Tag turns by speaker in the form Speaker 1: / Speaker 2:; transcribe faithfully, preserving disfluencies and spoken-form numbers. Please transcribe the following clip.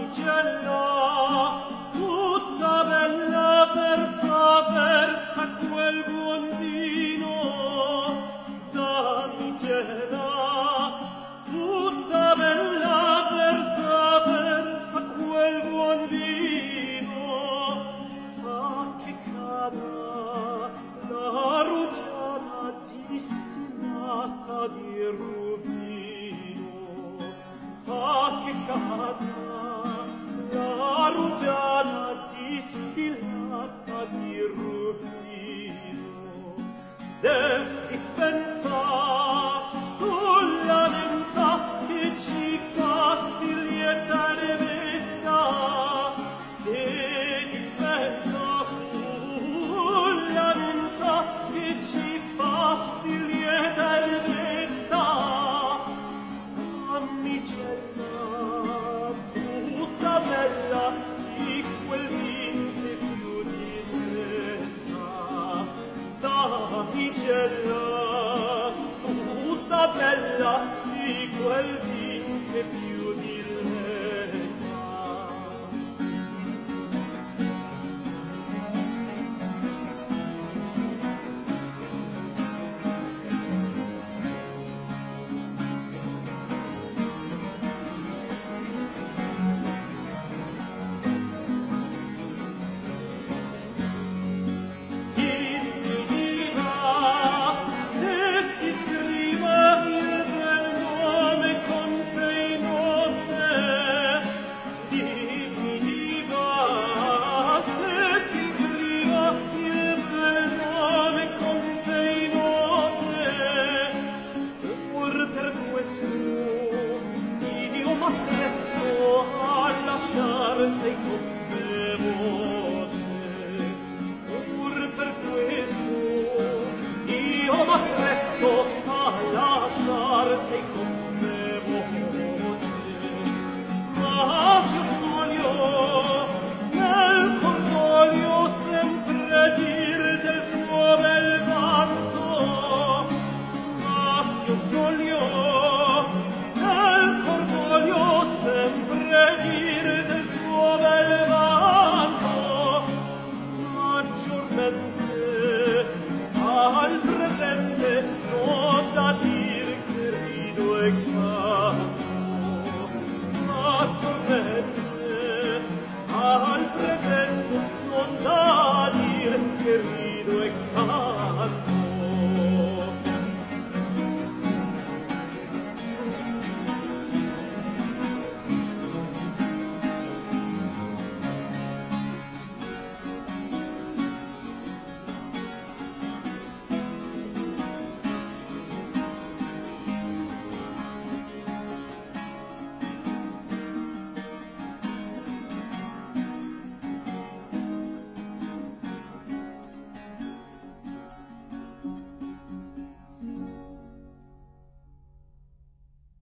Speaker 1: Damigella, tutta bella versa versa quel buon vino. Damigella, tutta bella versa versa quel buon vino. Fa che cada la rugiada distillata di rubino. Fa che cada la rugiada distillata di rubino. De dispensa sulla mensa che ci fa si lietare vita. De dispensa sulla mensa che ci fa si lietare vita. Damigella, tutta bella di quel vin che più diletta. Damigella, tutta bella di quel vin che più diletta. Dimmi, diva, se si scrive il bel nome con sei note. Dimmi, diva, se si scrive il bel nome con sei note. Pur per questo io m'appresto a lasciar sei condevote. Pur per questo io m'appresto a lasciar sei condevote. Ma se io sogno nel cordoglio sempre dir del tuo bel vanto. Ma se io sogno nel cordoglio sempre dir del tuo bel vanto. Maggiormente al presente non da dir che rido e canto. Maggiormente al presente non da dir che rido e canto.